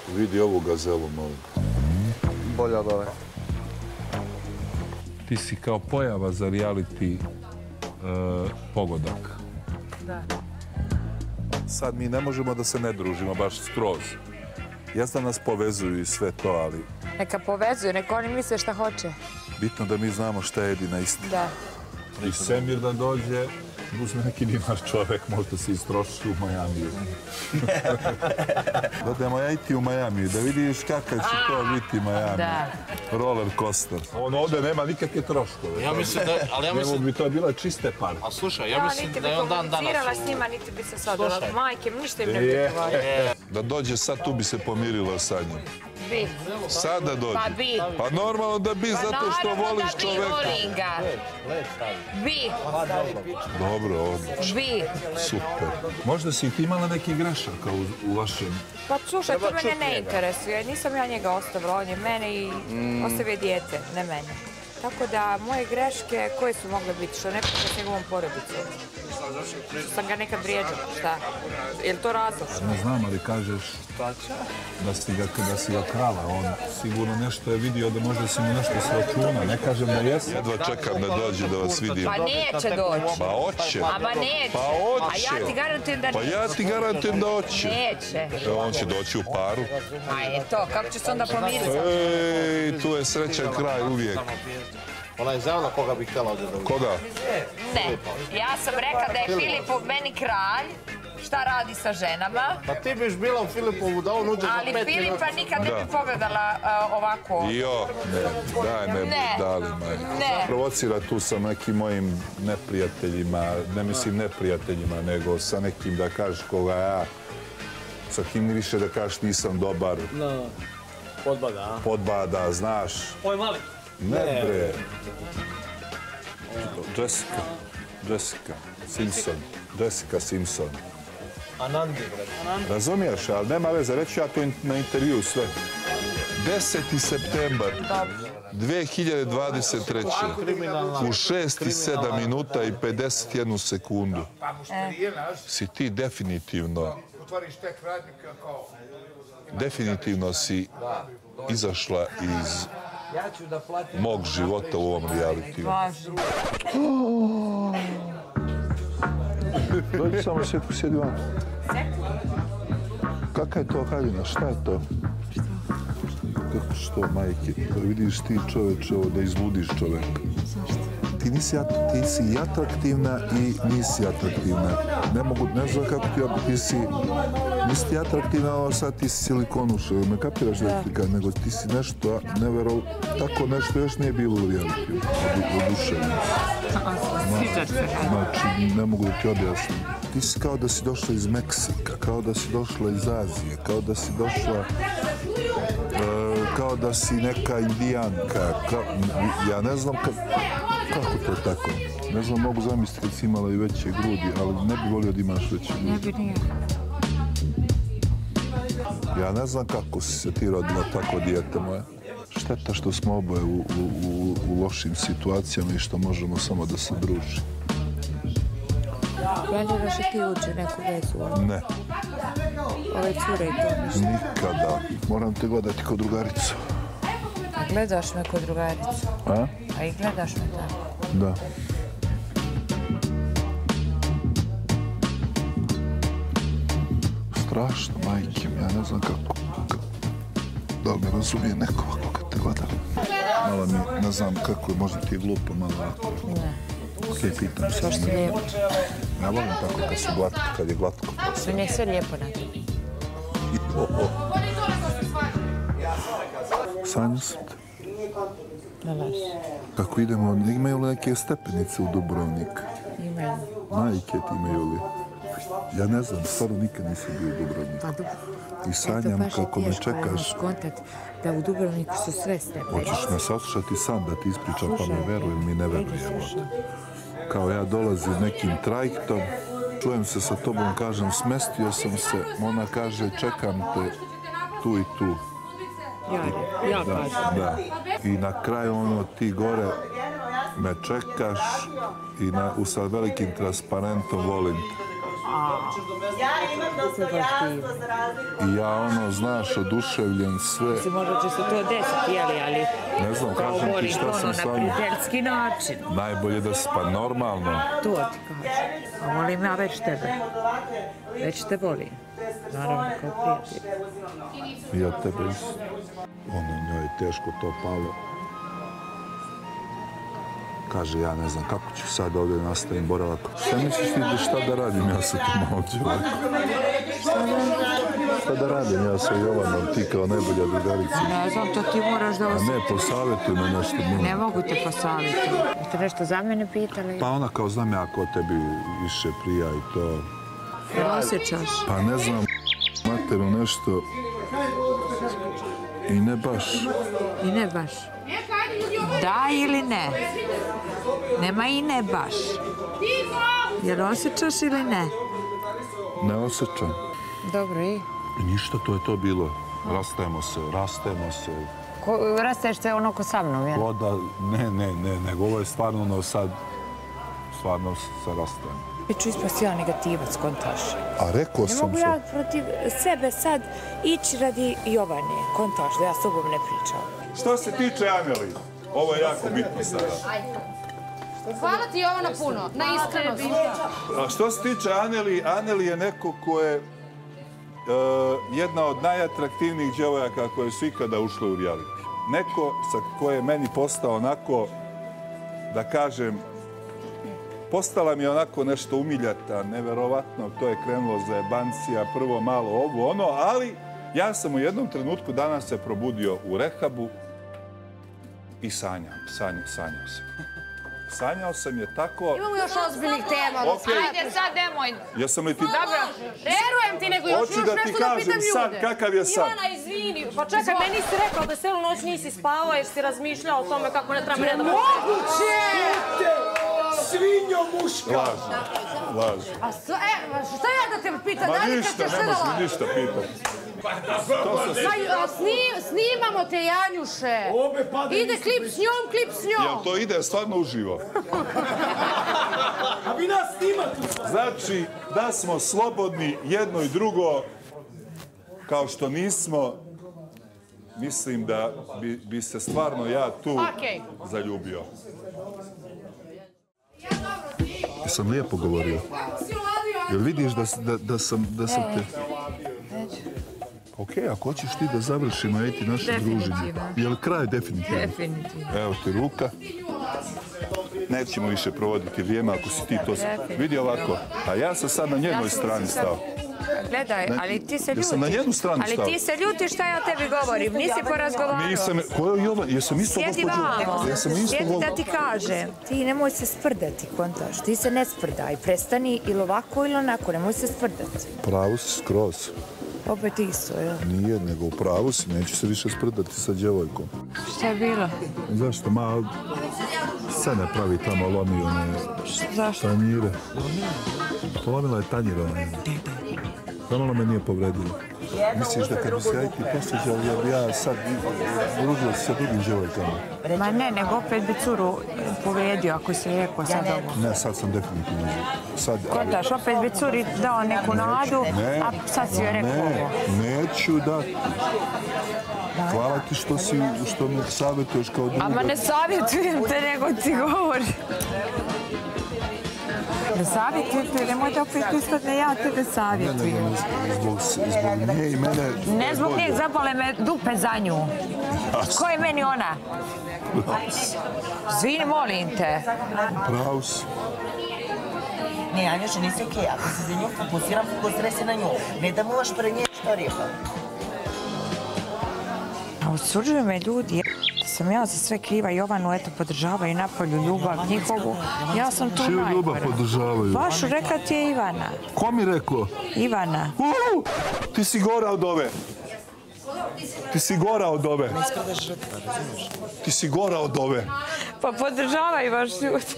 Vidi ovu gazelu, molim. Bolja od ove. Ti si kao pojava za reality pogodak. Da. Sad mi ne možemo da se ne družimo baš skroz. Jasno nas povezuju i sve to, ali Neka povezuju, neka oni misle šta hoće. bitno da mi znamo šta je jedina istina. Da. I Semir da dođe, uzme neki dinar čovek, možda se istroši u Majamiju. Dodajemo ja i ti u Majamiju, da vidiš kakav će to biti Majami. Da. Roller coaster. On ovdje nema nikakve troškove. Ja mislim da, ali ja Njemu mislim... bi to bila čiste par. A slušaj, ja mislim da je on dan danas... Niti bi komunicirala s njima, niti bi se sad Slušaj. majke, ništa im ne bi govorila. Da dođe sad, tu bi se pomirila sa njim. Bi. Sada dođe. Pa bi. Pa normalno da bi, zato što voliš čoveka. Pa naravno da bi, volim ga. Bi. Dobro, odlično. Bi. Super. Možda si i ti imala neki grešaka u vašem... Pa slušaj, to mene ne interesuje. Nisam ja njega ostavila, on je mene i ostavio dijete, ne mene. Tako da moje greške koje su mogle biti, što ne priča s njegovom porodicom. Što sam ga nekad vrijeđala, šta? Je li to razlog? Ne znam, ali kažeš da si ga krala. On sigurno nešto je vidio da možda si mu nešto se računa. Ne kažem da jesi. Jedva čekam da dođe da vas vidim. Pa neće doći. Pa hoće. A ba neće. Pa hoće. A ja ti garantujem da Pa neće. ja ti garantujem da hoće. Neće. On će doći u paru. A je to, kako će se onda pomiriti? Ej, tu je srećan kraj uvijek. Ona je izjavila koga bi htjela ovdje da vidi. Koga? Ne. Ja sam rekla da je Filipov meni kralj. Šta radi sa ženama? Pa ti biš bila u Filipovu da on uđe za 5 Ali minuta. Filipa nikad ne bi pogledala ovako. Jo, ne, daj me Ne. budali, maj. Ne. Provocira tu sa nekim mojim neprijateljima, ne mislim neprijateljima, nego sa nekim da kažeš koga ja, sa kim više da kažeš nisam dobar, Podbada, a? podbada, znaš. Ovo je mali. Ne, bre. Jessica Simpson. Anandi, bre. Razumiješ, ali nema veze, reću ja to na intervju sve. 10. septembar 2023. U 6:07 minuta i 51 sekundu. Si ti definitivno si izašla iz mog života u ovom realitiju. Dođi samo Sjetko, sjedi vam. Kakva je to haljina? Šta je to? Kako što, majke? Da vidiš ti čoveče, ovo da izludiš čoveka. Ti si i atraktivna i nisi atraktivna. Ne znam kako nisi ti atraktivna, a sad ti si silikonuša. Ne kapiraš da ti kažem, nego ti si nešto, tako nešto još nije bilo u realitiju. Oduševno. Znači, ne mogu da ti objasnim. Ti si kao da si došla iz Meksika, kao da si došla iz Azije, kao da si došla... kao da si neka indijanka. Ja ne znam kako to je tako. Ne znam, mogu zamisliti kad si imala i veće grudi, ali ne bi volio da imaš veće grudi. Ne bi nije. Ja ne znam kako si se ti rodila tako, dijete moje. Šteta što smo oboje u lošim situacijama i što možemo samo da se družimo. Planiraš i ti uđe neku vezu? Ne. Ove cure i to ništa. Nikada. Moram te gledati kao drugaricu. A gledaš me kod drugaricu? A? A i gledaš me tako? Da. Strašno, majke mi, ja ne znam kako. Da li me razumije neko ako kad te gleda? Malo mi, ne znam kako je, možda ti je glupo, malo... Ne. Okej, pitam se. Baš si lijepo. Ja volim tako kad je glatko. Sve je sve lijepo na tebi. Sanju sam te. Ne laži. Kako idemo, imaju li neke stepenice u Dubrovnik? Imaju. Majke ti imaju li? Ja ne znam, stvarno nikad nisam bio u Dubrovniku. I sanjam kako me čekaš. Kontakt da u Dubrovniku su sve stepenice. Hoćeš me saslušati sam da ti ispričam, pa mi verujem i ne verujem. Kao ja dolazim nekim trajektom, čujem se sa tobom, kažem smestio sam se, ona kaže čekam te tu i tu. Ja kažem. Da. I na kraju ti gore me čekaš i sa velikim transparentom volim te. Ja imam dostojanstvo za razliku. I ja ono, znaš, oduševljen sve. Možda će se to desiti, jeli, ali... Ne znam, kažem ti šta sam s na vama. prijateljski način. Najbolje da si, pa normalno. To ti kažem. A volim ja već tebe. Već te volim. Naravno, kao prijatelj. Ja tebe isto. Ono, njoj je teško to palo. Kaže, ja ne znam kako ću sad ovdje nastavim boravak. Šta misliš ti da šta da radim ja sa tom ovdje ovako? Šta da radim ja sa Jovanom, ti kao najbolja drugarica? Ne znam, to ti moraš da... A ne, posavjetuj me nešto. Ne mogu te posavjetovati. Jeste nešto za mene pitali? Pa ona kao znam ja ko tebi više prija i to... Jel osjećaš? Pa ne znam, materu nešto... I ne baš. I ne baš. Da ili ne? Nema i ne baš. Jel osjećaš ili ne? Ne osjećam. Dobro, i? I ništa, to je to bilo. Rastajemo se. Rastaješ se ono ko sa mnom, jel? Voda, ne, nego ovo je stvarno ono sad, stvarno se rastajemo. Ću ispasti ja negativac, kontaš. A rekao Ne sam mogu ja protiv sebe sad ići radi Jovane, kontaš, da ja s tobom ne pričam. Što se tiče Aneli, ovo je jako bitno sada. Hvala ti Jovana puno, na iskrenosti. A što se tiče Aneli, Aneli je neko ko je jedna od najatraktivnijih djevojaka koje su ikada ušle u reality. Neko ko je meni postao onako, da kažem, postala mi je onako nešto umiljata, neverovatno, to je krenulo za jebancija, prvo malo ovo, ono, ali ja sam u jednom trenutku danas se probudio u rehabu i sanjao sam. Sanjao sam je tako... Imamo još ozbiljnih tema. Ajde sad, nemoj. Jesam li ti... Dobro, verujem ti, nego još Hoću da ti nešto da kažem pitam sad ljude. kakav je sad. Ivana, izvini, pa čekaj, meni si rekao da celu noć nisi spavao jer si razmišljao o tome kako ne treba ne da... Moguće! Svinjo muška! Laži. A šta ja da te pitam? Ma Dalje ništa, kad ćeš ne sve da možeš lažeš? mi ništa pitati. Snimamo te, Janjuše. Ide klip s njom. Jel to ide stvarno uživo? A vi nas snimate! Znači, da smo slobodni jedno i drugo, kao što nismo, mislim da bi se stvarno ja tu zaljubio. Jesam lijepo govorio? Jel vidiš da sam te... Ok, ako hoćeš ti da završimo, eti naše druženje. Jel kraj definitivno? Definitivno. Evo ti ruka. Nećemo više provoditi vrijeme ako si ti to... Vidi ovako, a ja sam sad na njenoj strani stao. Gledaj, ali ti se ljutiš. Jesam na njenu stranu stao. Ali ti se ljutiš šta ja tebi govorim, nisi porazgovarao. Nisam, ko je Jovan? Jesam isto Sjedi gospođo? vamo, Jesam isto sjedi gospođo? da ti kažem. Ti nemoj se sprdati, kontaš. Ti se ne sprdaj, prestani ili ovako ili onako, nemoj se sprdati. Pravu si skroz. Opet isto, jel? Nije, nego u pravu si, neću se više sprdati sa djevojkom. Šta je bilo? Zašto? Sve ne pravi tamo, lomi one tanjire. Polomila je tanjire one. Normalno me nije povredilo. Misliš da kad bi se ja i ti posjeđali, ja bi ja sad družila se sa drugim djevojkama? Ma ne, nego opet bi curu povrijedio ako si rekao sad ovo. Ne, sad sam definitivno. Kontaš, opet bi curi dao neku nadu, a sad si joj rekao ovo. Neću dati. Hvala ti što me savjetuješ kao druga. Ama ne savjetujem te, nego ti govori. Ne savjetujem te, nemoj da opet ispadne ja tebe savjetujem. Zbog nje i mene... Ne zbog nje, zapale me dupe za nju. Ko je meni ona? Zvini, molim te. Pravo si. Ne, Anjuša, nisi okej. Ako se za nju fokusiraj se na nju. Ne da moraš pre nje što rekao. A osuđuju me ljudi, sam ja za sve kriva. Jovanu, eto, podržavaju napolju ljubav njihovu. Ja sam tu najgora. Čiju ljubav podržavaju? Vašu, rekla ti je Ivana. Ko mi rekao? Ivana. Ti si gora od ove. Ti si gora od ove. Ti si gora od ove. Pa podržavaju vaš ljudi.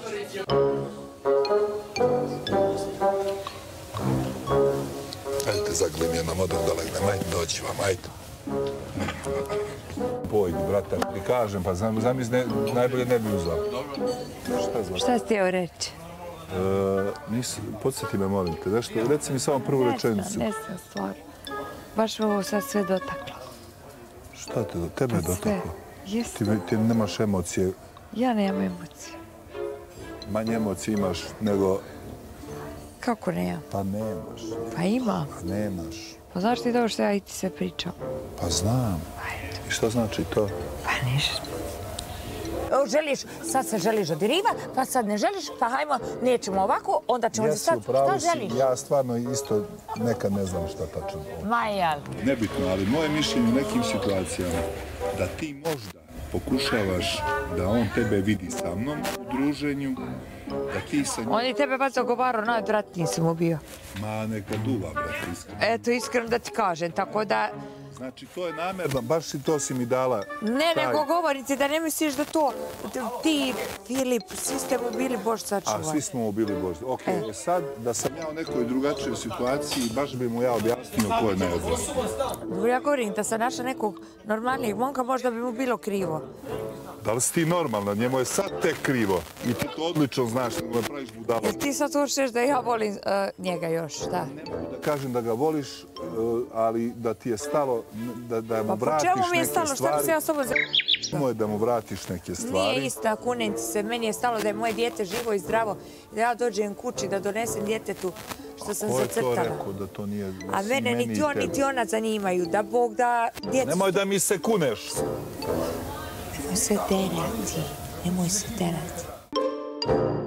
Ajde, zaglim jednom odem da legnem. Ajde, dođi vam, ajde. Pojdi, brata, ti kažem, pa zamisli, najbolje ne bi uzao. Šta si htio reći? Podsjeti me, molim te, nešto, reci mi samo prvu rečenicu. Ne znam, stvarno. Baš me ovo sad sve dotaklo. Šta te tebe dotaklo? Jeste. Ti nemaš emocije, Ja nemam emocije. manje emocije imaš nego... Kako nemam? Pa nemaš, Pa imam. pa nemaš. Pa znaš ti dobro što ja i ti sve pričam? Pa znam. I šta znači to? Pa ništa. Želiš, sad se želiš odirivati, pa sad ne želiš, pa hajmo, nećemo ovako, onda ćemo Jesi, sad, upravo šta si. želiš? Ja stvarno isto nekad ne znam šta tačno. Majal. Nebitno, ali moje mišljenje u nekim situacijama da ti možda pokušavaš da on tebe vidi sa mnom u druženju, da ti sa njim... On je tebe baš zagovarao, najodvratniji sam mu bio. Ma neka duva, brate, iskreno. Eto, iskreno da ti kažem, tako da... Znači, to je namerno, baš to si mi dala... Ne, nego govorim ti da ne misliš da to... Ti, Filip, svi ste mu bili Bož sačuvaj. A, svi smo mu bili Bož. Ok, sad da sam ja u nekoj drugačijoj situaciji, baš bi mu ja objasnio ko je najodvratniji. Ja govorim da sam našla nekog normalnijeg momka, možda bi mu bilo krivo. Da li si ti normalna? Njemu je sad tek krivo. I ti to odlično znaš, nego me praviš budalo. Jel ti sad hoćeš da ja volim njega još, da? Ne mogu da kažem da ga voliš, ali da ti je stalo, da mu vratiš Pa po čemu mi je neke stalo? Šta bi stvari. se ja s tobom za... Moje da mu vratiš neke stvari. Nije istina, kunem ti se. Meni je stalo da je moje dijete živo i zdravo. Da ja dođem kući, da donesem djetetu što sam Ko je to zacrtala. rekao da to nije... A mene niti on, niti ona zanimaju. Da Bog da djecu... Nemoj da mi se kuneš. Nemoj se terati. Nemoj se terati.